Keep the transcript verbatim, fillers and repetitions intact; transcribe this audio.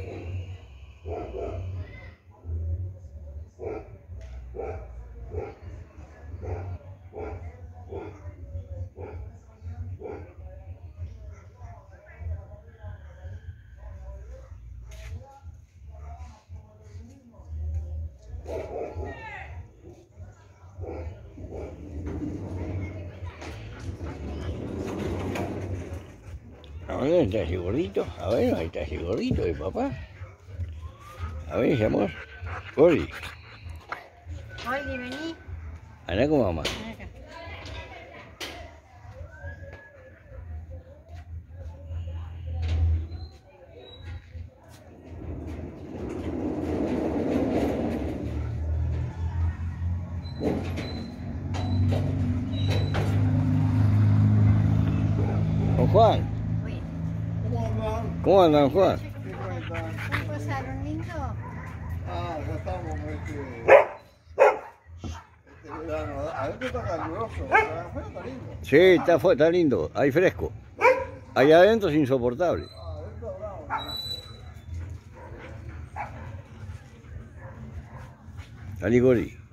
A ver, está ese gordito. A ver, ahí está ese gordito de papá. A ver, ese amor. Gordi. Oli, vení. Anda con mamá. Acá. Don Juan. Uy, ¿Cómo andan? ¿Cómo andan, Juan? ¿Qué cuentan? ¿cómo pasaron lindo? Ah, ya estamos este, este verano. Adentro está caluroso, pero afuera está lindo. Sí, está, fu- está lindo. Ahí fresco. Allá adentro es insoportable. Ah, adentro bravo. Salí, Gordi.